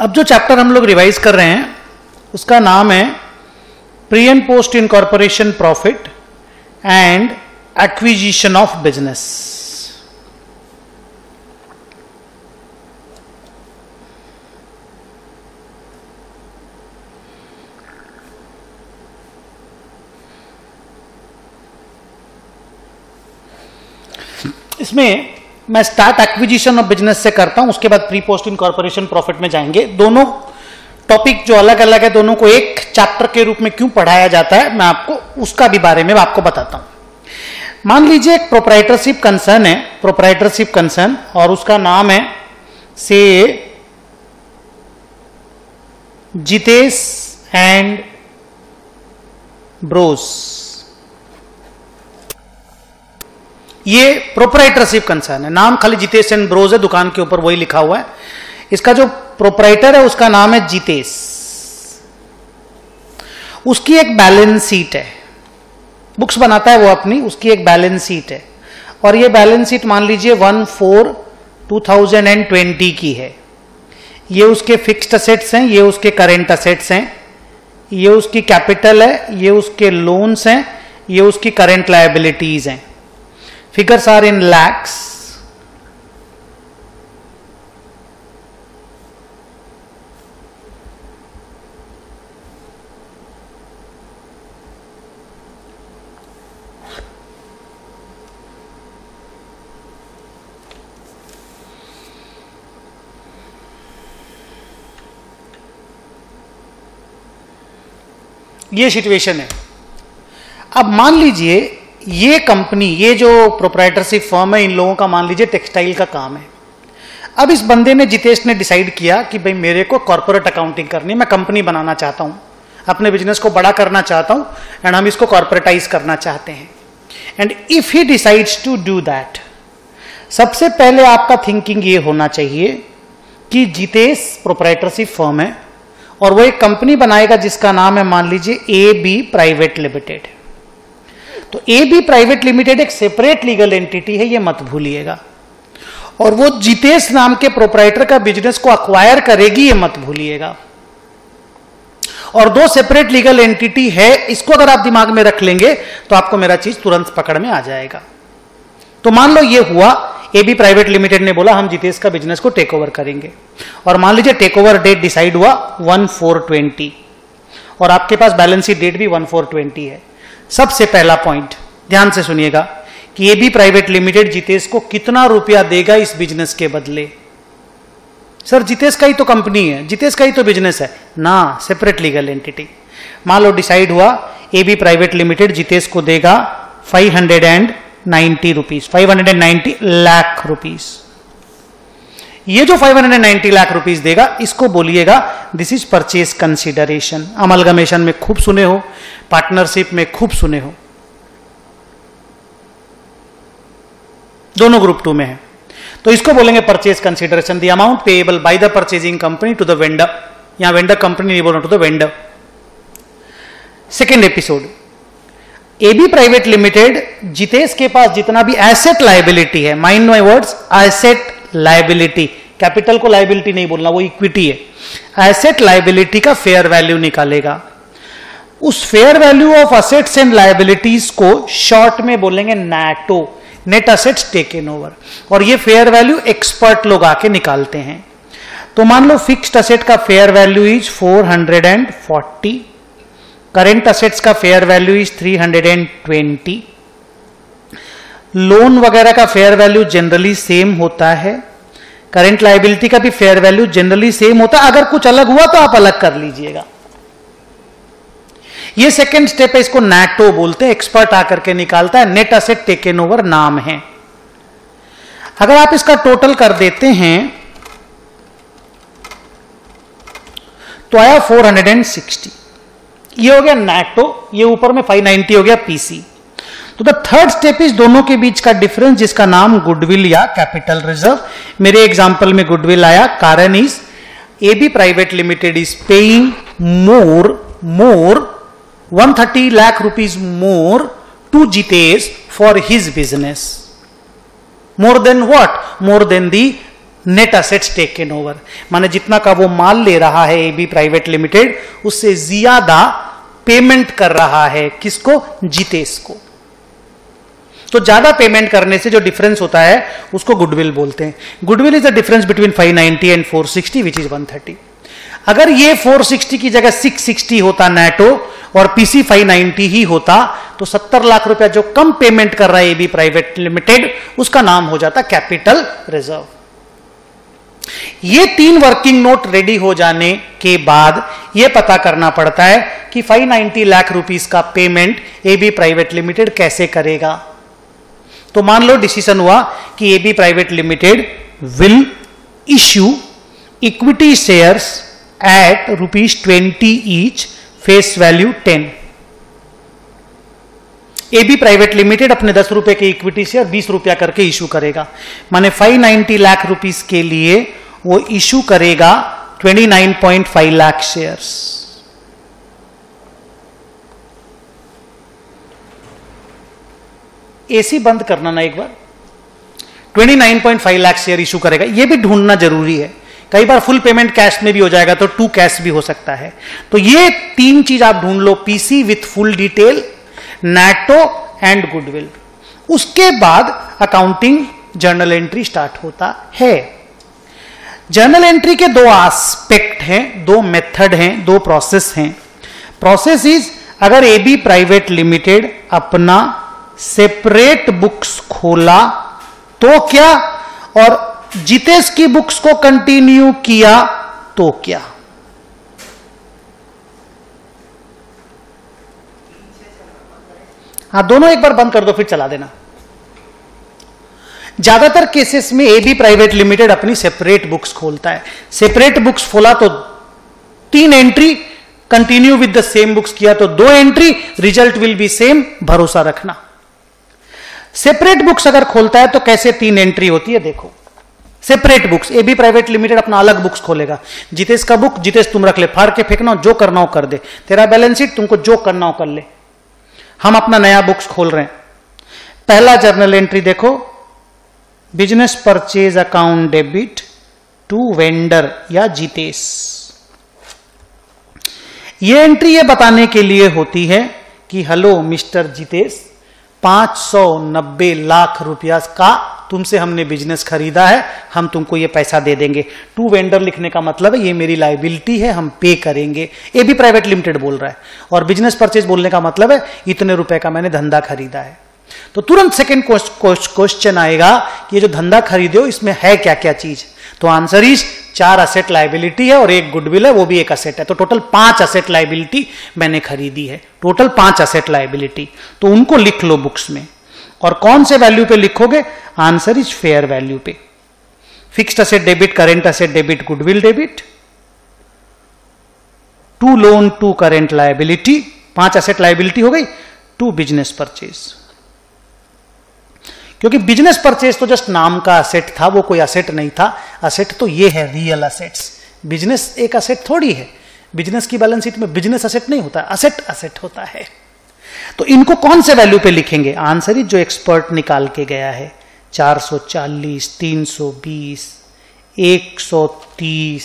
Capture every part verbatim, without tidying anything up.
अब जो चैप्टर हम लोग रिवाइज कर रहे हैं उसका नाम है pre and post incorporation profit and acquisition of business. इसमें मैं स्टार्ट एक्विजिशन ऑफ बिजनेस से करता हूं, उसके बाद प्री पोस्ट इनकॉर्पोरेशन प्रॉफिट में जाएंगे। दोनों टॉपिक जो अलग अलग है, दोनों को एक चैप्टर के रूप में क्यों पढ़ाया जाता है मैं आपको उसका भी बारे में आपको बताता हूं। मान लीजिए एक प्रोप्राइटरशिप कंसर्न है, प्रोप्राइटरशिप कंसर्न, और उसका नाम है से जितेश एंड ब्रोस। ये प्रोप्राइटरशिप कंसर्न है, नाम खाली जितेश एंड ब्रोस है, दुकान के ऊपर वही लिखा हुआ है। इसका जो प्रोप्राइटर है उसका नाम है जितेश। उसकी एक बैलेंस शीट है, बुक्स बनाता है वो अपनी, उसकी एक बैलेंस शीट है, और ये बैलेंस शीट मान लीजिए one four two thousand and twenty की है। ये उसके फिक्स्ड असेट्स हैं, ये उसके करेंट असेट्स हैं, ये उसकी कैपिटल है, ये उसके लोन्स हैं, ये उसकी करेंट लायबिलिटीज हैं। Figures are in lakhs. ये सिचुएशन है। अब मान लीजिए ये कंपनी, ये जो प्रोप्राइटरशिप फर्म है, इन लोगों का मान लीजिए टेक्सटाइल का काम है। अब इस बंदे ने, जितेश ने डिसाइड किया कि भाई मेरे को कॉर्पोरेट अकाउंटिंग करनी है, मैं कंपनी बनाना चाहता हूं, अपने बिजनेस को बड़ा करना चाहता हूं, एंड हम इसको कॉर्पोरेटाइज करना चाहते हैं। And if he decides to do that, सबसे पहले आपका थिंकिंग ये होना चाहिए कि जितेश प्रोप्राइटरशिप फर्म है और वो एक कंपनी बनाएगा जिसका नाम है मान लीजिए ए बी प्राइवेट लिमिटेड। तो ए बी प्राइवेट लिमिटेड एक सेपरेट लीगल एंटिटी है, ये मत भूलिएगा, और वो जितेश नाम के प्रोप्राइटर का बिजनेस को अक्वायर करेगी, ये मत भूलिएगा। और दो सेपरेट लीगल एंटिटी है, इसको अगर आप दिमाग में रख लेंगे तो आपको मेरा चीज तुरंत पकड़ में आ जाएगा। तो मान लो ये हुआ, ए बी प्राइवेट लिमिटेड ने बोला हम जितेश का बिजनेस को टेक ओवर करेंगे, और मान लीजिए टेक ओवर डेट डिसाइड हुआ वन फोर ट्वेंटी, और आपके पास बैलेंस शीट डेट भी वन फोर ट्वेंटी है। सबसे पहला पॉइंट ध्यान से सुनिएगा कि A B private limited Jitesh को कितना रुपया देगा इस बिजनेस के बदले। सर जितेश का ही तो कंपनी है, जितेश का ही तो बिजनेस है ना, सेपरेट लीगल एंटिटी। मान लो डिसाइड हुआ A B private limited Jitesh को देगा five hundred and ninety rupees, five hundred and ninety lakh rupees. ये जो five hundred and ninety lakh rupees देगा, इसको बोलिएगा this is purchase consideration. Amalgamation में खूब सुने हो, पार्टनरशिप में खूब सुने हो, दोनों ग्रुप टू में है। तो इसको बोलेंगे purchase consideration, the amount payable by the purchasing company to the vendor. यहां वेंडर कंपनी नहीं बोलना, to the vendor. Second episode, A B private limited, Jitesh के पास जितना भी एसेट लायबिलिटी है, mind my words, asset liability, capital को liability नहीं बोलना, वो इक्विटी है। एसेट लायबिलिटी का फेयर वैल्यू निकालेगा। उस fair value of assets and liabilities को शॉर्ट में बोलेंगे NATO, net assets taken over, और ये फेयर वैल्यू एक्सपर्ट लोग आके निकालते हैं। तो मान लो फिक्स्ड असेट का fair value is four hundred and forty, current assets का fair value is three hundred and twenty, loan वगैरह का फेयर वैल्यू जनरली सेम होता है, करेंट लायबिलिटी का भी फेयर वैल्यू जनरली सेम होता है। अगर कुछ अलग हुआ तो आप अलग कर लीजिएगा। ये सेकेंड स्टेप है, इसको नैटो बोलते हैं, एक्सपर्ट आकर के निकालता है, नेट असेट टेकन ओवर नाम है। अगर आप इसका टोटल कर देते हैं तो आया फोर हंड्रेड सिक्सटी, ये हो गया नैटो, ये ऊपर में फाइव नाइन्टी हो गया पीसी। तो द थर्ड स्टेप इज दोनों के बीच का डिफरेंस, जिसका नाम गुडविल या कैपिटल रिजर्व। मेरे एग्जांपल में गुडविल आया, कारण is A B private limited is paying more more one thirty lakh rupees more to Jitesh for his business. More than what? More than the net assets taken over, माने जितना का वो माल ले रहा है एबी प्राइवेट लिमिटेड उससे ज्यादा पेमेंट कर रहा है किसको, जितेश को। तो ज्यादा पेमेंट करने से जो डिफरेंस होता है उसको गुडविल बोलते हैं। Goodwill is the difference between five ninety and four sixty which is one thirty. अगर ये फोर सिक्सटी की जगह सिक्स सिक्सटी होता नेटो और पीसी फाइव नाइंटी ही होता तो सत्तर लाख रुपया जो कम पेमेंट कर रहा है एबी प्राइवेट लिमिटेड उसका नाम हो जाता कैपिटल रिजर्व। ये तीन वर्किंग नोट रेडी हो जाने के बाद यह पता करना पड़ता है कि फाइव नाइंटी लाख रुपीस का पेमेंट एबी प्राइवेट लिमिटेड कैसे करेगा। तो मान लो डिसीजन हुआ कि AB private limited will issue equity shares at rupees twenty each, face value ten. AB private limited अपने दस रुपए के इक्विटी शेयर बीस रुपया करके इशू करेगा, माने फाइव नाइंटी लाख रुपीस के लिए वो इशू करेगा twenty nine point five lakh shares. AC बंद करना ना एक बार, twenty nine point five lakh share issue करेगा। यह भी ढूंढना जरूरी है, कई बार फुल पेमेंट कैश में भी हो जाएगा तो टू कैश भी हो सकता है। तो ये तीन चीज आप ढूंढ लो, PC with full detail, NATO and goodwill. उसके बाद अकाउंटिंग जर्नल एंट्री स्टार्ट होता है। जर्नल एंट्री के दो एस्पेक्ट हैं, दो मेथड हैं, दो प्रोसेस हैं। प्रोसेस इज, अगर एबी प्राइवेट लिमिटेड अपना सेपरेट बुक्स खोला तो क्या, और जितेश की बुक्स को कंटिन्यू किया तो क्या। हाँ, दोनों एक बार बंद कर दो फिर चला देना। ज्यादातर केसेस में एबी प्राइवेट लिमिटेड अपनी सेपरेट बुक्स खोलता है। सेपरेट बुक्स खोला तो तीन entry, continue with the same books किया तो दो entry, result will be same, भरोसा रखना। सेपरेट बुक्स अगर खोलता है तो कैसे तीन एंट्री होती है देखो। Separate books, AB private limited अपना अलग बुक्स खोलेगा। जितेश का बुक जितेश तुम रख ले, फाड़ के फेंकना, जो करना हो कर दे, तेरा बैलेंस शीट तुमको जो करना हो कर ले। हम अपना नया बुक्स खोल रहे हैं। पहला जर्नल एंट्री देखो, business purchase account debit to vendor या जितेश। ये एंट्री ये बताने के लिए होती है कि हेलो मिस्टर जितेश, पांच सौ नब्बे लाख रुपया का तुमसे हमने बिजनेस खरीदा है, हम तुमको ये पैसा दे देंगे। टू वेंडर लिखने का मतलब है ये मेरी लायबिलिटी है, हम पे करेंगे। एबी प्राइवेट लिमिटेड बोल रहा है। और बिजनेस परचेज बोलने का मतलब है इतने रुपए का मैंने धंधा खरीदा है। तो तुरंत सेकंड क्वेश्चन आएगा कि ये जो धंधा खरीदे हो इसमें है क्या क्या चीज। तो आंसर इज चार असेट लायबिलिटी है और एक गुडविल है, वो भी एक असेट है। तो टोटल पांच असेट लायबिलिटी मैंने खरीदी है, टोटल पांच असेट लायबिलिटी। तो उनको लिख लो बुक्स में। और कौन से वैल्यू पे लिखोगे, आंसर इज फेयर वैल्यू पे। Fixed asset debit, current asset debit, goodwill debit, to loan to current liability, पांच असेट लायबिलिटी हो गई, टू बिजनेस परचेज। क्योंकि बिजनेस परचेज तो जस्ट नाम का असेट था, वो कोई असेट नहीं था। असेट तो ये है रियल असेट्स। बिजनेस एक असेट थोड़ी है, बिजनेस की बैलेंस शीट में बिजनेस असेट नहीं होता, असेट असेट होता है। तो इनको कौन से वैल्यू पे लिखेंगे, आंसर ही जो एक्सपर्ट निकाल के गया है, चार सौ चालीस, तीन सौ बीस, एक सौ तीस,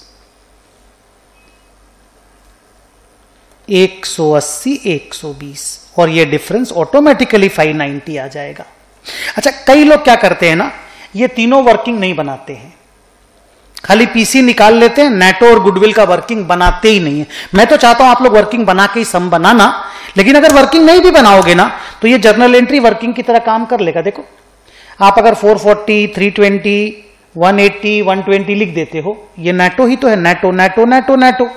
एक सौ अस्सी, एक सौ बीस, और ये डिफरेंस ऑटोमेटिकली फाइव नाइंटी आ जाएगा। अच्छा, कई लोग क्या करते हैं ना, ये तीनों वर्किंग नहीं बनाते हैं, खाली पीसी निकाल लेते हैं, नेटो और गुडविल का वर्किंग बनाते ही नहीं है। मैं तो चाहता हूं आप लोग वर्किंग बना के ही सम बनाना, लेकिन अगर वर्किंग नहीं भी बनाओगे ना तो ये जर्नल एंट्री वर्किंग की तरह काम कर लेगा। देखो, आप अगर four forty, three twenty, one eighty, one twenty लिख देते हो, ये नेटो ही तो है, नेटो नेटो नेटो नेटो,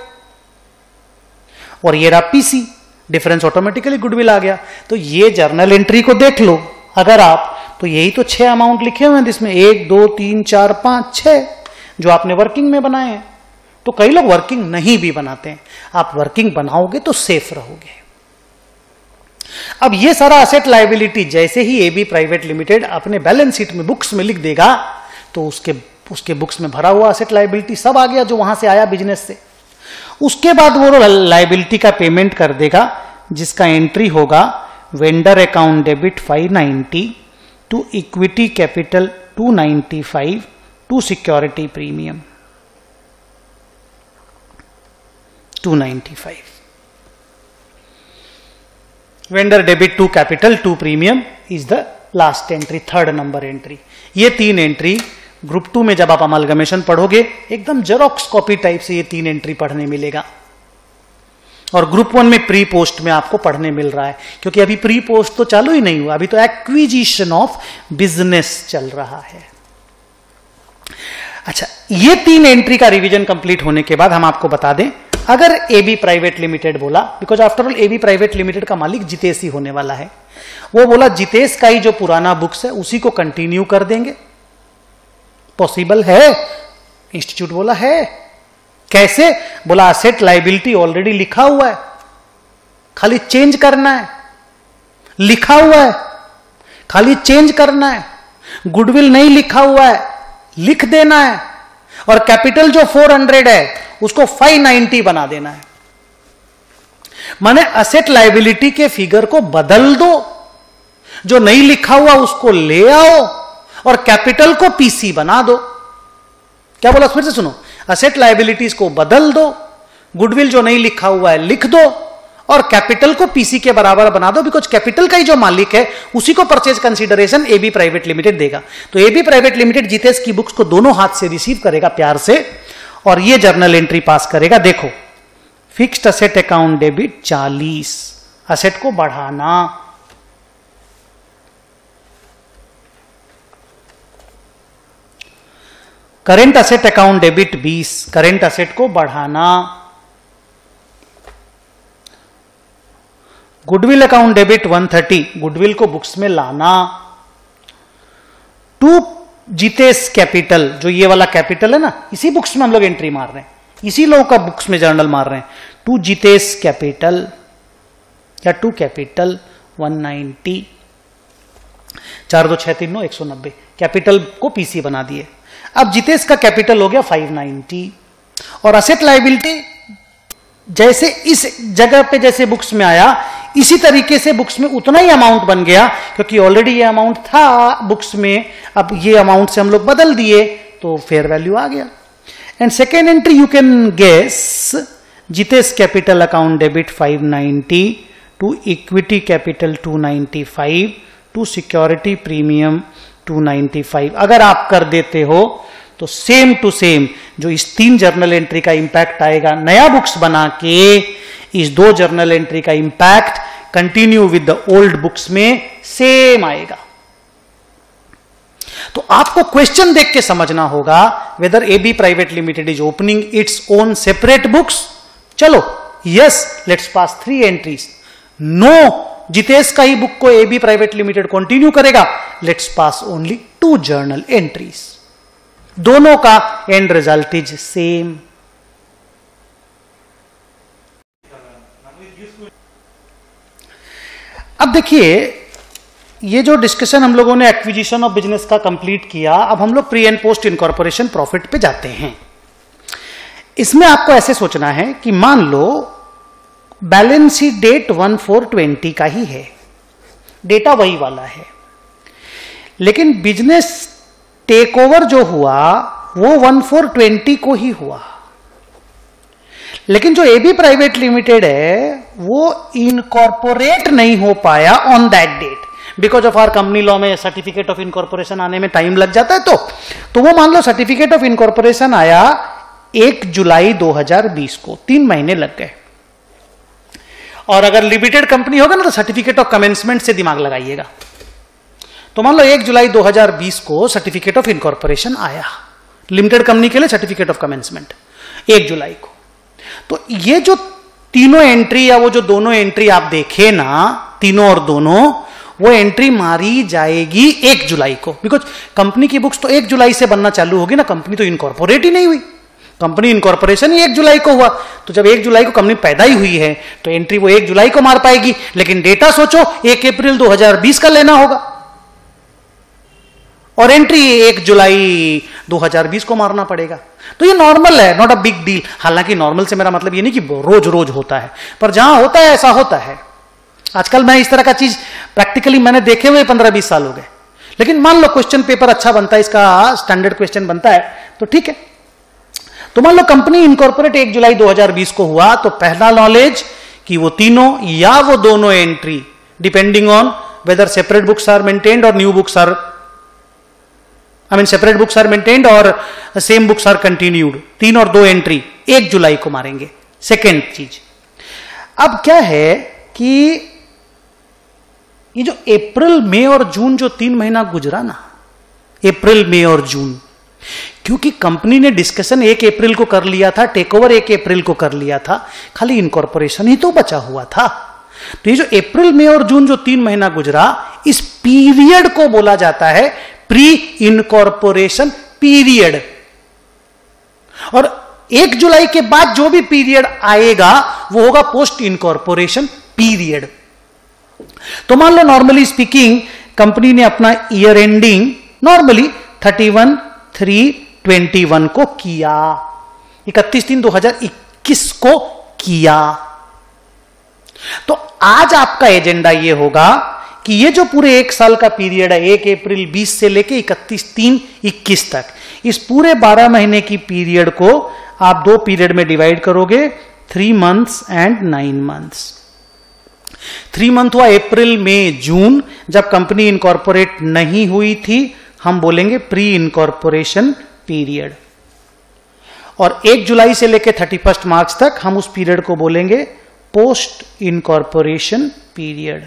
और ये रहा पीसी, डिफरेंस ऑटोमेटिकली गुडविल आ गया। तो ये जर्नल एंट्री को देख लो अगर आप, तो यही तो छह अमाउंट लिखे हुए हैं जिसमें एक, दो, तीन, चार, पांच, छह जो आपने वर्किंग में बनाए हैं। तो कई लोग वर्किंग नहीं भी बनाते हैं। आप वर्किंग बनाओगे तो सेफ रहोगे। अब ये सारा असेट लायबिलिटी जैसे ही एबी प्राइवेट लिमिटेड अपने बैलेंस शीट में बुक्स में लिख देगा तो उसके उसके बुक्स में भरा हुआ असेट लायबिलिटी सब आ गया जो वहां से आया बिजनेस से। उसके बाद वो लायबिलिटी का पेमेंट कर देगा जिसका एंट्री होगा vendor account debit five ninety to equity capital two ninety five to security premium two ninety five, vendor debit to capital to premium is the last entry, third number entry. ये तीन entry group to में जब आप amalgamation पढ़ोगे एकदम xerox copy type से ये तीन एंट्री पढ़ने मिलेगा। और ग्रुप वन में प्री पोस्ट में आपको पढ़ने मिल रहा है, क्योंकि अभी प्री पोस्ट तो चालू ही नहीं हुआ, अभी तो एक्विजिशन ऑफ बिजनेस चल रहा है। अच्छा, ये तीन एंट्री का रिवीजन कंप्लीट होने के बाद हम आपको बता दें, अगर एबी प्राइवेट लिमिटेड बोला, because after all AB private limited का मालिक जितेश ही होने वाला है, वो बोला जितेश का ही जो पुराना बुक्स है उसी को कंटिन्यू कर देंगे, पॉसिबल है? इंस्टीट्यूट बोला है। कैसे? बोला असेट लाइबिलिटी ऑलरेडी लिखा हुआ है, खाली चेंज करना है, लिखा हुआ है खाली चेंज करना है, गुडविल नहीं लिखा हुआ है लिख देना है, और कैपिटल जो चार सौ है उसको पाँच सौ नब्बे बना देना है। माने असेट लाइबिलिटी के फिगर को बदल दो, जो नहीं लिखा हुआ उसको ले आओ और कैपिटल को पीसी बना दो। क्या बोला? फिर से सुनो, असेट लाइबिलिटीज को बदल दो, गुडविल जो नहीं लिखा हुआ है लिख दो, और कैपिटल को पीसी के बराबर बना दो, बिकॉज कैपिटल का ही जो मालिक है उसी को purchase consideration AB private limited देगा। तो एबी प्राइवेट लिमिटेड जितेश की बुक्स को दोनों हाथ से रिसीव करेगा प्यार से, और ये जर्नल एंट्री पास करेगा। देखो, फिक्स्ड असेट अकाउंट डेबिट चालीस, असेट को बढ़ाना, करेंट असेट अकाउंट डेबिट बीस, करेंट असेट को बढ़ाना, गुडविल अकाउंट डेबिट एक सौ तीस, गुडविल को बुक्स में लाना, टू जितेश कैपिटल, जो ये वाला कैपिटल है ना, इसी बुक्स में हम लोग एंट्री मार रहे हैं, इसी लोगों का बुक्स में जर्नल मार रहे हैं, टू जितेश कैपिटल या टू कैपिटल एक सौ नब्बे, चार दो छह तीन नौ एक सौ नब्बे, कैपिटल को पीसी बना दिए। अब जितेश का कैपिटल हो गया पाँच सौ नब्बे, और असेट लाइबिलिटी जैसे इस जगह पे जैसे बुक्स में आया इसी तरीके से बुक्स में उतना ही अमाउंट बन गया, क्योंकि ऑलरेडी ये अमाउंट था बुक्स में, अब ये अमाउंट से हम लोग बदल दिए तो फेयर वैल्यू आ गया। And second entry you can guess, Jitesh capital account debit पाँच सौ नब्बे, टू इक्विटी कैपिटल दो सौ पचानवे, टू सिक्योरिटी प्रीमियम दो सौ पचानवे। अगर आप कर देते हो तो सेम टू सेम जो इस तीन जर्नल एंट्री का इंपैक्ट आएगा नया बुक्स बना के, इस दो जर्नल एंट्री का impact continue with the old books में सेम आएगा। तो आपको क्वेश्चन देख के समझना होगा whether AB private limited is opening its own separate books. चलो, yes, let's pass three entries. No, Jitesh का ही बुक को एबी प्राइवेट लिमिटेड कंटिन्यू करेगा, let's pass only two journal entries. दोनों का एंड रिजल्ट इज सेम। अब देखिए, ये जो डिस्कशन हम लोगों ने एक्विजिशन ऑफ बिजनेस का कंप्लीट किया, अब हम लोग pre and post incorporation profit पे जाते हैं। इसमें आपको ऐसे सोचना है कि मान लो balance sheet date one four twenty का ही है, डेटा वही वाला है, लेकिन बिजनेस टेक ओवर जो हुआ वो वन फोर ट्वेंटी को ही हुआ, लेकिन जो एबी प्राइवेट लिमिटेड है वो इनकॉर्पोरेट नहीं हो पाया on that date, because of our company law में सर्टिफिकेट ऑफ इनकॉर्पोरेशन आने में टाइम लग जाता है। तो तो वो मान लो सर्टिफिकेट ऑफ इनकॉर्पोरेशन आया एक जुलाई दो हज़ार बीस को, तीन महीने लग गए। और अगर लिमिटेड कंपनी होगा ना तो सर्टिफिकेट ऑफ कमेंसमेंट से दिमाग लगाइएगा। तो मान लो एक जुलाई दो हज़ार बीस को सर्टिफिकेट ऑफ इनकॉर्पोरेशन आया लिमिटेड कंपनी के लिए, सर्टिफिकेट ऑफ कमेंसमेंट एक जुलाई को। तो ये जो तीनों एंट्री या वो जो दोनों एंट्री आप देखे ना, तीनों और दोनों, वो एंट्री मारी जाएगी एक जुलाई को, बिकॉज कंपनी की बुक्स तो एक जुलाई से बनना चालू होगी ना, कंपनी तो इनकॉर्पोरेट ही नहीं हुई, कंपनी इनकॉर्पोरेशन ही एक जुलाई को हुआ। तो जब एक जुलाई को कंपनी पैदा ही हुई है तो एंट्री वो एक जुलाई को मार पाएगी, लेकिन डेटा सोचो एक अप्रैल दो हज़ार बीस का लेना होगा और एंट्री एक जुलाई दो हज़ार बीस को मारना पड़ेगा। तो ये नॉर्मल है, नॉट अ बिग डील। हालांकि नॉर्मल से मेरा मतलब ये नहीं कि रोज रोज होता है, पर जहां होता है ऐसा होता है। आजकल मैं इस तरह का चीज प्रैक्टिकली मैंने देखे हुए पंद्रह बीस साल हो गए लेकिन मान लो क्वेश्चन पेपर अच्छा बनता है, इसका स्टैंडर्ड क्वेश्चन बनता है तो ठीक है। तो मान लो कंपनी इनकॉर्पोरेट एक जुलाई दो हज़ार बीस को हुआ, तो पहला नॉलेज कि वो तीनों या वो दोनों entry, depending on whether separate books are maintained और new books are, I mean separate books are maintained और सेम बुक्स आर कंटिन्यूड, तीन और दो एंट्री एक जुलाई को मारेंगे। सेकेंड चीज, अब क्या है कि ये जो अप्रैल मई और जून जो तीन महीना गुजरा ना, अप्रैल मई और जून, क्योंकि कंपनी ने डिस्कशन एक अप्रैल को कर लिया था, टेक ओवर एक अप्रैल को कर लिया था, खाली इनकॉर्पोरेशन ही तो बचा हुआ था। तो ये जो अप्रैल मई और जून जो तीन महीना गुजरा, इस पीरियड को बोला जाता है प्री इनकॉर्पोरेशन पीरियड। और एक जुलाई के बाद जो भी पीरियड आएगा वो होगा पोस्ट इनकॉर्पोरेशन पीरियड। तो मान लो नॉर्मली स्पीकिंग कंपनी ने अपना year ending normally thirty one three twenty one को किया, इकतीस तीन दो हजार इक्कीस को किया। तो आज आपका एजेंडा ये होगा कि ये जो पूरे एक साल का पीरियड है, एक अप्रैल बीस से लेके इकतीस तीन इक्कीस तक, इस पूरे बारह महीने की पीरियड को आप दो पीरियड में डिवाइड करोगे, three months and nine months. Three month हुआ अप्रैल मई जून, जब कंपनी इनकॉर्पोरेट नहीं हुई थी, हम बोलेंगे प्री इनकॉर्पोरेशन पीरियड। और एक जुलाई से लेकर थर्टी फर्स्ट मार्च तक हम उस पीरियड को बोलेंगे पोस्ट इनकॉर्पोरेशन पीरियड।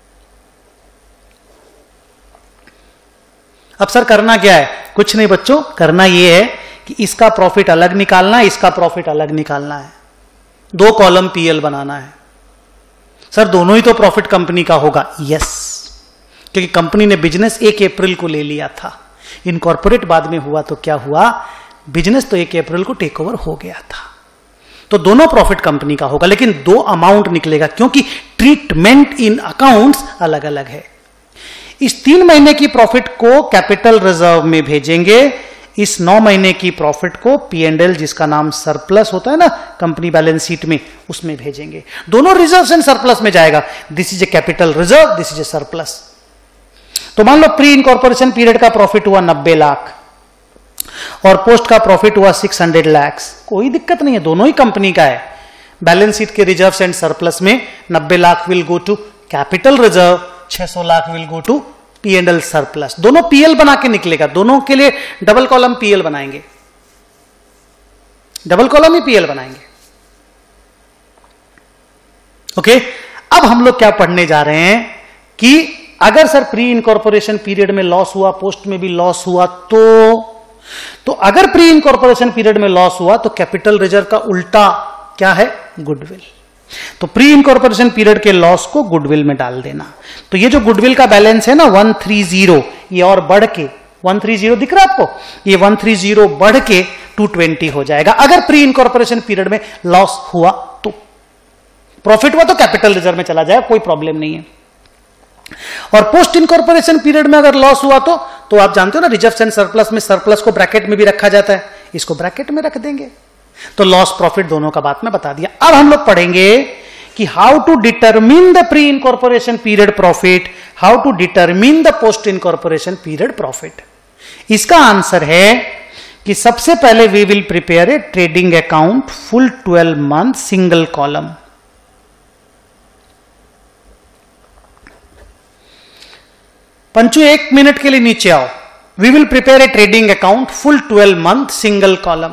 अब सर करना क्या है? कुछ नहीं बच्चों, करना यह है कि इसका प्रॉफिट अलग निकालना है, इसका प्रॉफिट अलग निकालना है, दो कॉलम पीएल बनाना है। सर दोनों ही तो प्रॉफिट कंपनी का होगा, यस, क्योंकि कंपनी ने बिजनेस एक अप्रैल को ले लिया था, इनकॉर्पोरेट बाद में हुआ तो क्या हुआ, बिजनेस तो एक अप्रैल को टेक ओवर हो गया था। तो दोनों प्रॉफिट कंपनी का होगा, लेकिन दो अमाउंट निकलेगा क्योंकि ट्रीटमेंट इन अकाउंट्स अलग अलग है। इस तीन महीने की प्रॉफिट को कैपिटल रिजर्व में भेजेंगे, इस नौ महीने की प्रॉफिट को पी एंड एल, जिसका नाम सरप्लस होता है ना कंपनी बैलेंस शीट में, उसमें भेजेंगे। दोनों रिजर्व एंड सरप्लस में जाएगा। This is a capital reserve, this is a surplus. तो मान लो प्री इनकॉर्पोरेशन पीरियड का प्रॉफिट हुआ नब्बे लाख और पोस्ट का प्रॉफिट हुआ सिक्स हंड्रेड लैक्स, कोई दिक्कत नहीं है, दोनों ही कंपनी का है। बैलेंस शीट के रिजर्व एंड सरप्लस में नब्बे lakh will go to capital reserve, छह सौ lakh will go to P and L surplus. दोनों पीएल बना के निकलेगा, दोनों के लिए डबल कॉलम पीएल बनाएंगे, डबल कॉलम ही पीएल बनाएंगे। ओके, अब हम लोग क्या पढ़ने जा रहे हैं कि अगर सर प्री इनकॉर्पोरेशन पीरियड में लॉस हुआ, पोस्ट में भी लॉस हुआ, तो तो अगर प्री इनकॉर्पोरेशन पीरियड में लॉस हुआ तो कैपिटल रिजर्व का उल्टा क्या है, गुडविल। तो प्री इनकॉर्पोरेशन पीरियड के लॉस को गुडविल में डाल देना। तो ये जो गुडविल का बैलेंस है ना वन थ्री जीरो, ये और बढ़ के वन थ्री जीरो दिख रहा है आपको, ये वन थ्री जीरो बढ़ के टू ट्वेंटी हो जाएगा अगर प्री इनकॉर्पोरेशन पीरियड में लॉस हुआ तो। प्रॉफिट हुआ तो कैपिटल रिजर्व में चला जाए, कोई प्रॉब्लम नहीं है। और पोस्ट इनकॉर्पोरेशन पीरियड में अगर लॉस हुआ तो तो आप जानते हो ना रिजर्व एंड सरप्लस में सरप्लस को ब्रैकेट में भी रखा जाता है, इसको ब्रैकेट में रख देंगे। तो लॉस प्रॉफिट दोनों का बात में बता दिया। अब हम लोग पढ़ेंगे कि how to determine the pre incorporation period profit, how to determine the post incorporation period profit. इसका आंसर है कि सबसे पहले we will prepare a trading account full twelve month single column. Panchu एक मिनट के लिए नीचे आओ। We will prepare a trading account full twelve month single column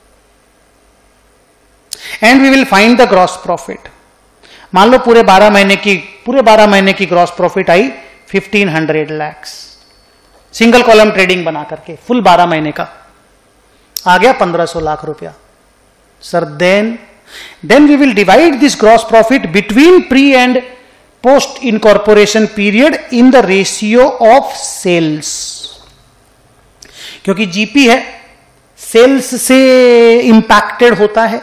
and we will find the gross profit. मान लो पूरे बारह महीने की पूरे बारह महीने की ग्रॉस प्रॉफिट आई fifteen hundred lakhs, single column trading बना करके फुल बारह महीने का आ गया पंद्रह सौ लाख रुपया। Sir then then we will divide this gross profit between pre and post incorporation period in the ratio of sales. क्योंकि जीपी है, सेल्स से इंपैक्टेड होता है,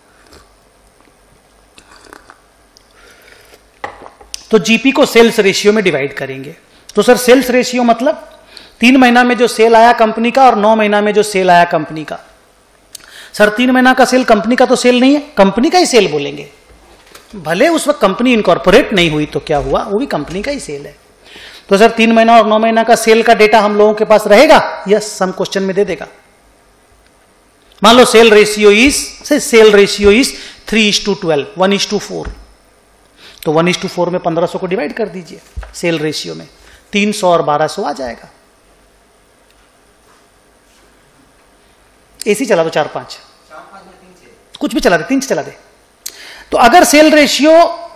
तो जीपी को सेल्स रेशियो में डिवाइड करेंगे। तो सर सेल्स रेशियो मतलब तीन महीना में जो सेल आया कंपनी का और नौ महीना में जो सेल आया कंपनी का। सर तीन महीना का सेल कंपनी का तो सेल नहीं है, कंपनी का ही सेल बोलेंगे, भले उस वक्त कंपनी इनकॉर्पोरेट नहीं हुई तो क्या हुआ, वो भी कंपनी का ही सेल है। तो सर तीन महीना और नौ महीना का सेल का डेटा हम लोगों के पास रहेगा? यस, हम क्वेश्चन में दे देगा। मान लो sale ratio is say sale ratio is three is to twelve, one is to four, तो वन इज टू फोर में पंद्रह सौ को डिवाइड कर दीजिए सेल रेशियो में, तीन सौ और बारह सौ आ जाएगा। एसी चला दो चार पांच, कुछ भी चला दे, तीन से चला दे। तो अगर सेल रेशियो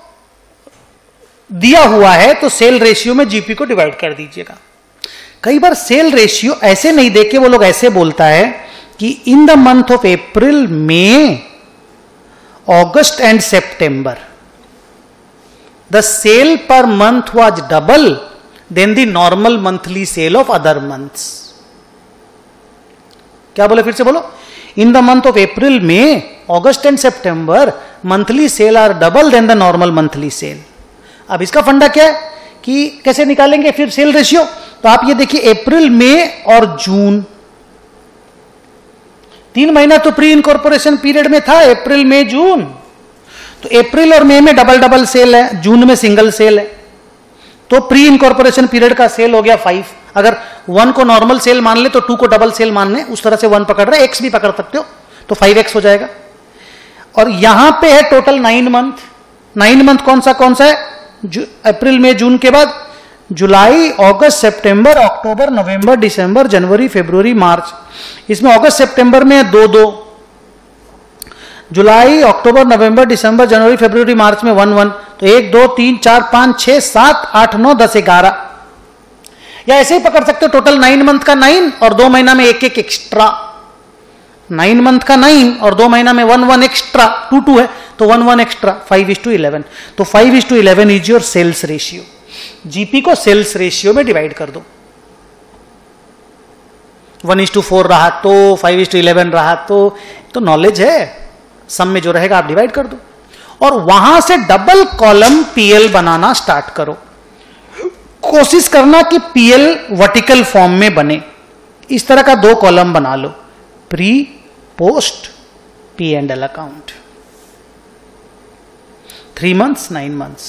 दिया हुआ है तो सेल रेशियो में जीपी को डिवाइड कर दीजिएगा। कई बार सेल रेशियो ऐसे नहीं देके वो लोग ऐसे बोलता है कि in the month of April, May, August and September the sale per month was double than the normal monthly sale of other months. क्या बोले, फिर से बोलो। In the month of April, May, August and September monthly sale are double than the normal monthly sale. अब इसका फंडा क्या है कि कैसे निकालेंगे फिर सेल रेशियो? तो आप ये देखिए, अप्रैल, मई और जून, तीन महीना तो प्री इनकॉर्पोरेशन पीरियड में था, अप्रैल, मई, जून। तो अप्रैल और मई में डबल डबल सेल है, जून में सिंगल सेल है, तो प्री इनकॉर्पोरेशन पीरियड का सेल हो गया फाइव। अगर वन को नॉर्मल सेल मान ले तो टू को डबल सेल मान ले, उस तरह से वन पकड़ रहे, एक्स भी पकड़ सकते हो, तो फाइव एक्स हो जाएगा। और यहां पे है total nine month. Nine month कौन सा कौन सा है? अप्रैल, मई, जून के बाद जुलाई, अगस्त, सितंबर, अक्टूबर, नवंबर, दिसंबर, जनवरी, फरवरी, मार्च। इसमें अगस्त सितंबर में दो दो, जुलाई, अक्टूबर, नवंबर, दिसंबर, जनवरी, फरवरी, मार्च में वन वन। तो एक, दो, तीन, चार, पांच, छह, सात, आठ, नौ, दस, ग्यारह। या ऐसे ही पकड़ सकते हो, टोटल नाइन मंथ का नाइन और दो महीना में एक एक एक्स्ट्रा। नाइन मंथ का नाइन और दो महीना में one one extra, two two है तो one one extra, five is to eleven. तो five is to eleven is your sales ratio. GP को सेल्स रेशियो में डिवाइड कर दो। वन इज टू फोर रहा तो, फाइव इज टू इलेवन रहा तो, तो नॉलेज है, सम में जो रहेगा आप डिवाइड कर दो और वहां से डबल कॉलम पीएल बनाना स्टार्ट करो। कोशिश करना कि पीएल वर्टिकल फॉर्म में बने। इस तरह का दो कॉलम बना लो, pre, post, P and L account, three months, nine months.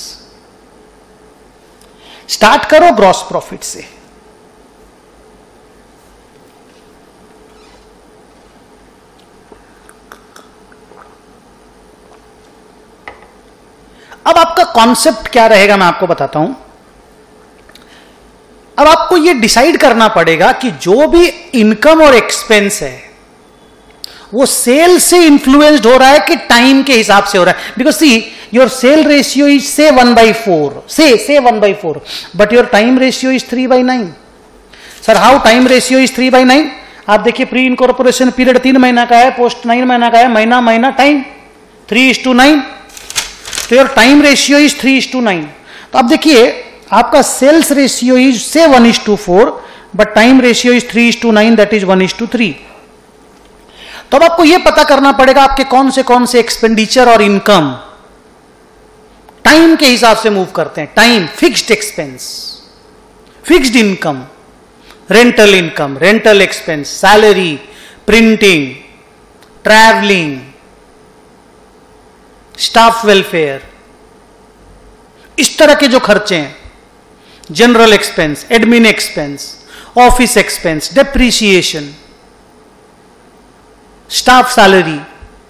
Start करो ग्रॉस प्रॉफिट से। अब आपका कॉन्सेप्ट क्या रहेगा मैं आपको बताता हूं। अब आपको यह डिसाइड करना पड़ेगा कि जो भी इनकम और एक्सपेंस है वो सेल से इंफ्लुएंस्ड हो रहा है कि टाइम के हिसाब से हो रहा है। Because see your sale ratio is say one by four, say say one by four, but your time ratio is three by nine. Sir how time ratio is three by nine? आप देखिए, pre incorporation period तीन महीना का है, post nine महीना का है, महीना महीना time three is to nine, तो your time ratio is three is to nine. तो अब देखिए, आपका sales ratio is say one is to four, but time ratio is three is to nine, that is one is to three. तो अब आपको यह पता करना पड़ेगा आपके कौन से कौन से एक्सपेंडिचर और इनकम टाइम के हिसाब से मूव करते हैं। Time, fixed expense, fixed income, rental income, rental expense, salary, printing, travelling, staff welfare, इस तरह के जो खर्चे हैं, general expense, admin expense, office expense, depreciation, staff salary,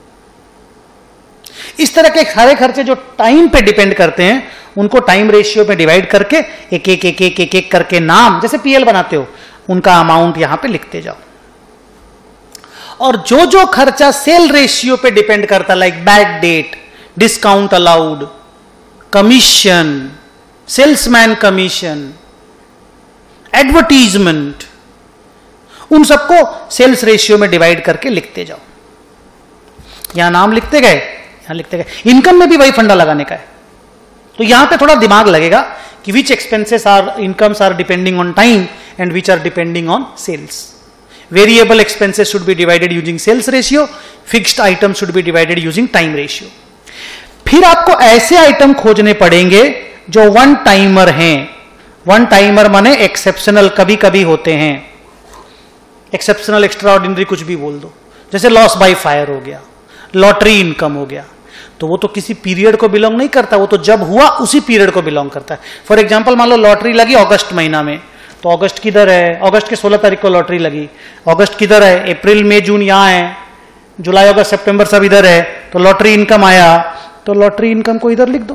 इस तरह के सारे खर्चे जो टाइम पे डिपेंड करते हैं उनको टाइम रेशियो पे डिवाइड करके एक एक एक एक एक एक करके नाम, जैसे पीएल बनाते हो, उनका अमाउंट यहां पे लिखते जाओ। और जो जो खर्चा सेल रेशियो पे डिपेंड करता, like bad debt, discount allowed, commission, salesman commission, advertisement, उन सबको सेल्स रेशियो में डिवाइड करके लिखते जाओ। यहां नाम लिखते गए, यहां लिखते गए। इनकम में भी वही फंडा लगाने का है। तो यहां पे थोड़ा दिमाग लगेगा कि which expenses are, incomes are depending on time and which are depending on sales. Variable expenses should be divided using sales ratio, fixed item should be divided using time ratio. फिर आपको ऐसे आइटम खोजने पड़ेंगे जो one timer हैं। One timer माने exceptional, कभी कभी होते हैं, एक्सेप्शनल, एक्स्ट्रा ऑर्डिनरी, कुछ भी बोल दो। जैसे लॉस बाय फायर हो गया, लॉटरी इनकम हो गया। तो वो तो किसी पीरियड को बिलोंग नहीं करता, वो तो जब हुआ उसी पीरियड को बिलोंग करता है। फॉर एग्जाम्पल मान लो लॉटरी लगी अगस्त महीना में, तो अगस्त किधर है, अगस्त के सोलह तारीख को लॉटरी लगी, अगस्त किधर है, अप्रैल मई जून यहाँ है, जुलाई अगस्त सितंबर सब इधर है, तो लॉटरी इनकम आया, तो लॉटरी इनकम को इधर लिख दो।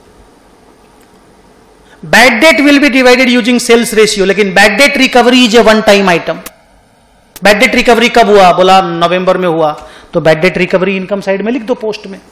Bad debt will be divided using sales ratio, लेकिन bad debt recovery is a one time item. Bad debt recovery कब हुआ, बोला नवंबर में हुआ, तो bad debt recovery income side में लिख दो पोस्ट में।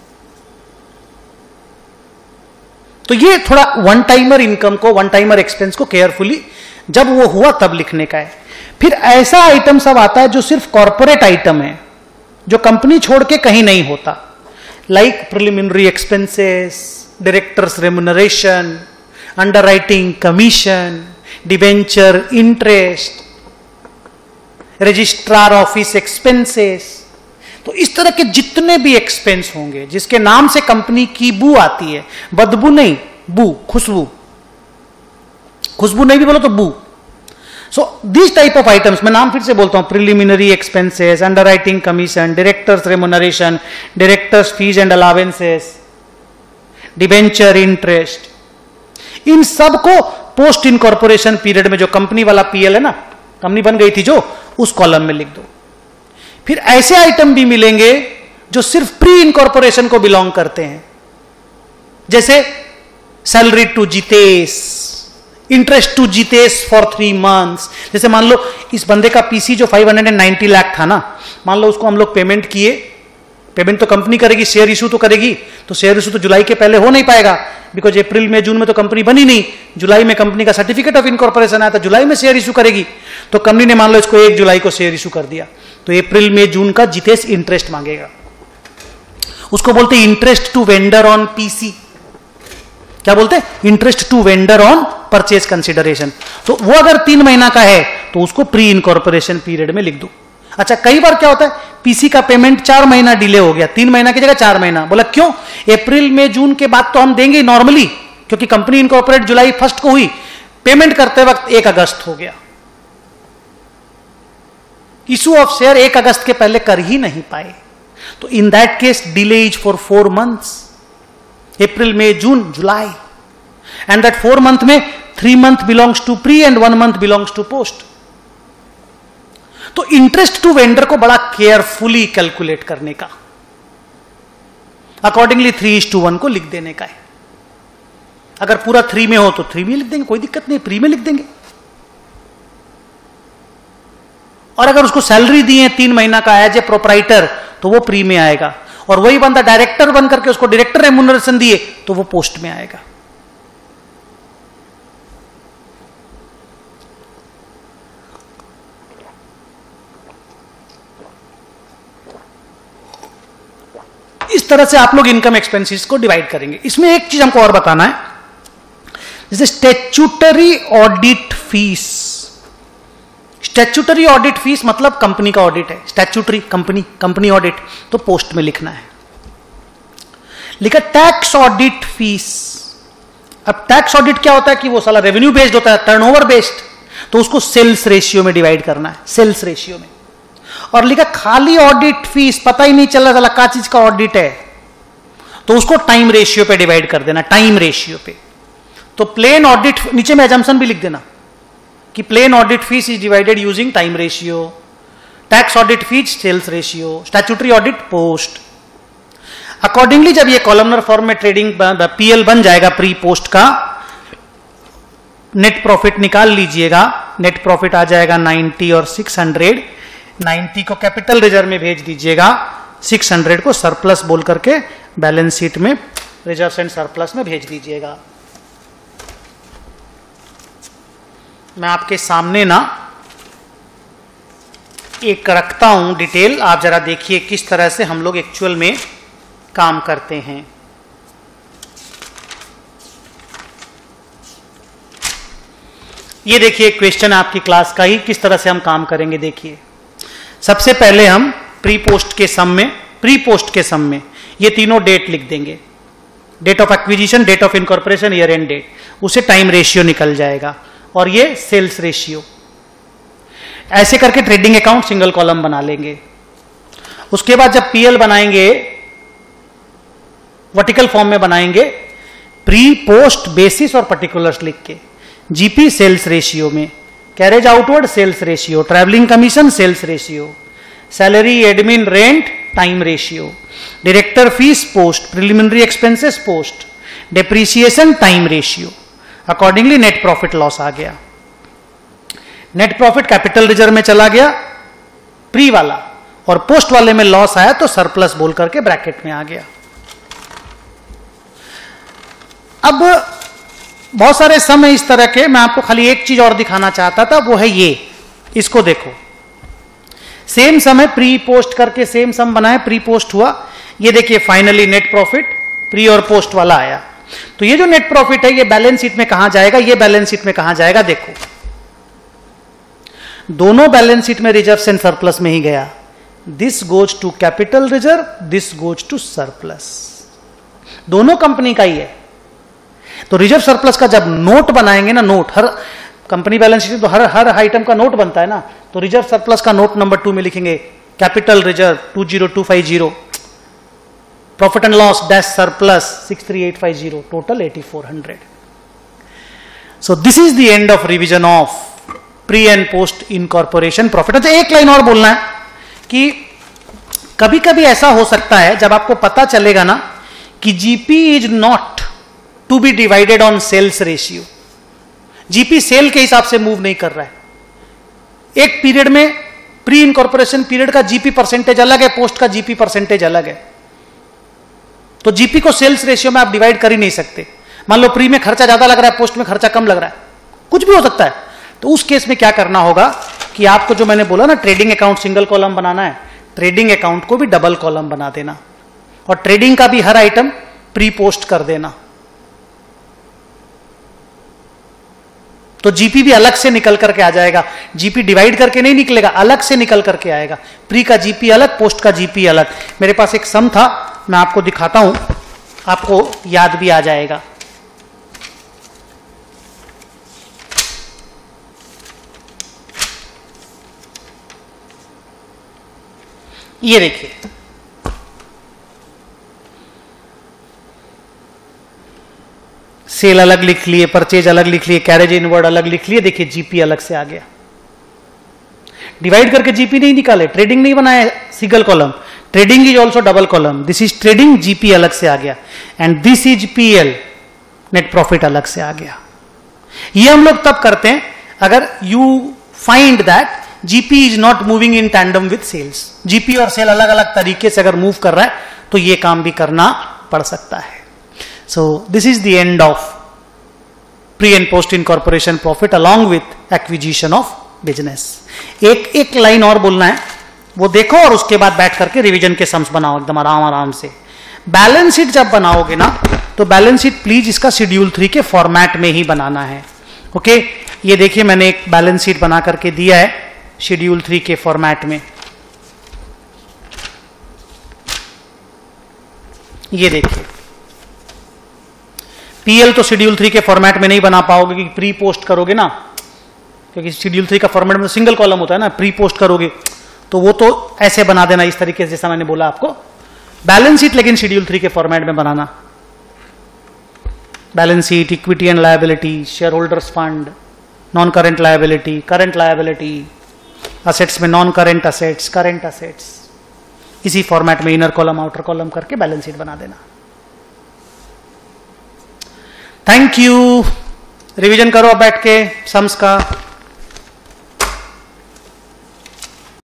तो ये थोड़ा वन टाइमर इनकम को, वन टाइमर एक्सपेंस को केयरफुली जब वो हुआ तब लिखने का है। फिर ऐसा आइटम सब आता है जो सिर्फ कॉर्पोरेट आइटम है, जो कंपनी छोड़ के कहीं नहीं होता, like preliminary expenses, directors remuneration, underwriting commission, debenture interest, registrar office expenses. तो इस तरह के जितने भी एक्सपेंस होंगे जिसके नाम से कंपनी की बू आती है, बदबू नहीं, बू, खुशबू, खुशबू नहीं भी बोलो तो बू। So this type of items, मैं नाम फिर से बोलता हूं, preliminary expenses, underwriting commission, directors remuneration, directors fees and allowances, debenture interest, इन सब को पोस्ट इनकॉर्पोरेशन पीरियड में जो कंपनी वाला पीएल है ना, कंपनी बन गई थी जो, उस कॉलम में लिख दो। फिर ऐसे आइटम भी मिलेंगे जो सिर्फ प्री इनकॉर्पोरेशन को बिलोंग करते हैं, जैसे salary to Jitesh, interest to Jitesh for three months. जैसे मान लो इस बंदे का पीसी जो पाँच सौ नब्बे लाख था ना, मान लो उसको हम लोग पेमेंट किए, पेमेंट तो कंपनी करेगी, शेयर इशू तो करेगी, तो शेयर इशू तो जुलाई के पहले हो नहीं पाएगा, बिकॉज अप्रैल में जून में तो कंपनी बनी नहीं, जुलाई में कंपनी का सर्टिफिकेट ऑफ इनकॉर्पोरेशन आया था, जुलाई में शेयर इशू करेगी। तो कंपनी ने मान लो इसको एक जुलाई को शेयर इशू कर दिया, तो अप्रैल में जून का जितेश इंटरेस्ट मांगेगा, उसको बोलते हैं interest to vendor on PC. क्या बोलते हैं? Interest to vendor on purchase consideration. तो वो अगर तीन महीना का है तो उसको प्री इनकॉर्पोरेशन पीरियड में लिख दो। अच्छा, कई बार क्या होता है, पीसी का पेमेंट चार महीना डिले हो गया, तीन महीना की जगह चार महीना, बोला क्यों, अप्रैल में जून के बाद तो हम देंगे नॉर्मली, क्योंकि कंपनी इनकॉर्पोरेट जुलाई फर्स्ट को हुई, पेमेंट करते वक्त एक अगस्त हो गया, इशू ऑफ शेयर एक अगस्त के पहले कर ही नहीं पाए, तो in that case delay is for four months, April May June July, and that four month में three month belongs to pre and one month belongs to post. तो इंटरेस्ट टू वेंडर को बड़ा केयरफुली कैलकुलेट करने का, accordingly three is to one को लिख देने का है। अगर पूरा थ्री में हो तो थ्री में लिख देंगे, कोई दिक्कत नहीं, प्री में लिख देंगे। और अगर उसको सैलरी दी है तीन महीना का एज ए प्रोपराइटर तो वो प्री में आएगा, और वही बंदा डायरेक्टर बन करके उसको डायरेक्टर रेम्युनरेशन दिए तो वो पोस्ट में आएगा। इस तरह से आप लोग इनकम एक्सपेंसेस को डिवाइड करेंगे। इसमें एक चीज हमको और बताना है, जैसे statutory audit fees. Statutory audit fees मतलब कंपनी का ऑडिट है, स्टैट्यूटरी कंपनी कंपनी ऑडिट, तो पोस्ट में लिखना है। लिखा टैक्स ऑडिट फीस। अब टैक्स ऑडिट क्या होता है कि वो साला रेवेन्यू बेस्ड होता है, टर्नओवर बेस्ड, तो उसको सेल्स रेशियो में डिवाइड करना है, सेल्स रेशियो में। और लिखा खाली ऑडिट फीस, पता ही नहीं चल रहा क्या चीज का ऑडिट है, तो उसको टाइम रेशियो पे डिवाइड कर देना, टाइम रेशियो पे। तो प्लेन ऑडिट, नीचे में एजम्पशन भी लिख देना कि plain audit fees is divided using time ratio, tax audit fees sales ratio, statutory audit post. Accordingly जब ये कॉलमनर फॉर्म में ट्रेडिंग पीएल बन जाएगा प्री पोस्ट का, नेट प्रॉफिट निकाल लीजिएगा, नेट प्रॉफिट आ जाएगा नाइन्टी और सिक्स हंड्रेड, नाइन्टी को कैपिटल रिजर्व में भेज दीजिएगा, सिक्स हंड्रेड को सरप्लस बोल करके बैलेंस शीट में रिजर्व एंड सरप्लस में भेज दीजिएगा। मैं आपके सामने ना एक रखता हूं डिटेल, आप जरा देखिए किस तरह से हम लोग एक्चुअल में काम करते हैं। ये देखिए क्वेश्चन आपकी क्लास का ही, किस तरह से हम काम करेंगे देखिए। सबसे पहले हम प्री पोस्ट के सम में, प्री पोस्ट के सम में ये तीनों डेट लिख देंगे, date of acquisition, date of incorporation, year end date, उसे टाइम रेशियो निकल जाएगा, और ये सेल्स रेशियो। ऐसे करके ट्रेडिंग अकाउंट सिंगल कॉलम बना लेंगे। उसके बाद जब पीएल बनाएंगे वर्टिकल फॉर्म में बनाएंगे, प्री पोस्ट बेसिस और पर्टिकुलर्स लिख के। जीपी सेल्स रेशियो में, carriage outward sales ratio, travelling commission sales ratio, salary admin rent time ratio, director fees post, preliminary expenses post, depreciation time ratio. Accordingly net profit loss आ गया। Net profit capital reserve में चला गया pre वाला, और post वाले में loss आया तो सरप्लस बोल करके ब्रैकेट में आ गया। अब बहुत सारे सम है इस तरह के, मैं आपको खाली एक चीज और दिखाना चाहता था, वो है ये, इसको देखो। सेम सम है, प्री पोस्ट करके सेम सम बनाए, प्री पोस्ट हुआ, ये देखिए फाइनली नेट प्रॉफिट प्री और पोस्ट वाला आया। तो ये जो नेट प्रॉफिट है ये बैलेंस शीट में कहां जाएगा, ये बैलेंस शीट में कहां जाएगा, देखो दोनों बैलेंस शीट में रिजर्व एंड सरप्लस में ही गया। This goes to capital reserve, this goes to surplus, दोनों कंपनी का ही है। तो रिजर्व सरप्लस का जब नोट बनाएंगे ना, नोट हर कंपनी बैलेंस शीट तो हर हर आइटम का नोट बनता है ना, तो रिजर्व सरप्लस का नोट नंबर टू में लिखेंगे capital reserve two zero two five zero, profit and loss dash surplus six three eight five zero, total eighty four hundred. So this is the end of revision of pre and post incorporation profit. अच्छा एक line और बोलना है कि कभी कभी ऐसा हो सकता है जब आपको पता चलेगा ना कि GP is not to be divided on sales ratio, GP sale के हिसाब से मूव नहीं कर रहा है। एक पीरियड में प्री इनकॉर्पोरेशन पीरियड का जीपी परसेंटेज अलग है, पोस्ट का जीपी परसेंटेज अलग है, तो जीपी को सेल्स रेशियो में आप डिवाइड कर ही नहीं सकते। मान लो प्री में खर्चा ज्यादा लग रहा है, पोस्ट में खर्चा कम लग रहा है, कुछ भी हो सकता है। तो उस केस में क्या करना होगा कि आपको जो मैंने बोला ना ट्रेडिंग अकाउंट सिंगल कॉलम बनाना है, ट्रेडिंग अकाउंट को भी डबल कॉलम बना देना, और ट्रेडिंग का भी हर आइटम प्री पोस्ट कर देना। तो जीपी भी अलग से निकल करके आ जाएगा, जीपी डिवाइड करके नहीं निकलेगा, अलग से निकल करके आएगा। प्री का जीपी अलग, पोस्ट का जीपी अलग। मेरे पास एक सम था, मैं आपको दिखाता हूं, आपको याद भी आ जाएगा। ये देखिए, सेल अलग लिख लिए, परचेज अलग लिख लिए, कैरेज इनवर्ड अलग लिख लिए, देखिए जीपी अलग से आ गया। डिवाइड करके जीपी नहीं निकाले, ट्रेडिंग नहीं बनाया single column, trading is also double column, this is trading, GP अलग से आ गया, and this is PL, net profit अलग से आ गया। ये हम लोग तब करते हैं अगर you find that GP is not moving in tandem with sales. GP और सेल अलग अलग तरीके से अगर मूव कर रहा है तो ये काम भी करना पड़ सकता है। So this is the end of pre and post incorporation profit along with acquisition of business. एक एक लाइन और बोलना है, वो देखो और उसके बाद बैठ करके रिवीजन के सम्स बनाओ एकदम आराम आराम से। बैलेंस शीट जब बनाओगे ना तो बैलेंस शीट प्लीज इसका शेड्यूल थ्री के फॉर्मेट में ही बनाना है। ओके, ये देखिए मैंने एक बैलेंस शीट बना करके दिया है शेड्यूल थ्री के फॉर्मेट में। ये देखिए, पीएल तो शेड्यूल थ्री के फॉर्मेट में नहीं बना पाओगे कि प्री पोस्ट करोगे ना, क्योंकि शेड्यूल थ्री का फॉर्मेट में सिंगल कॉलम होता है ना, प्री पोस्ट करोगे तो वो तो ऐसे बना देना इस तरीके से जैसा मैंने बोला आपको। बैलेंस शीट लेकिन शेड्यूल थ्री के फॉर्मेट में बनाना। Balance sheet, equity and liability, share holders fund, non current liability, current liability, assets में non current assets, current assets, इसी फॉर्मेट में इनर कॉलम आउटर कॉलम करके बैलेंस शीट बना देना। Thank you. रिवीजन करो अब बैठ के सम्स का।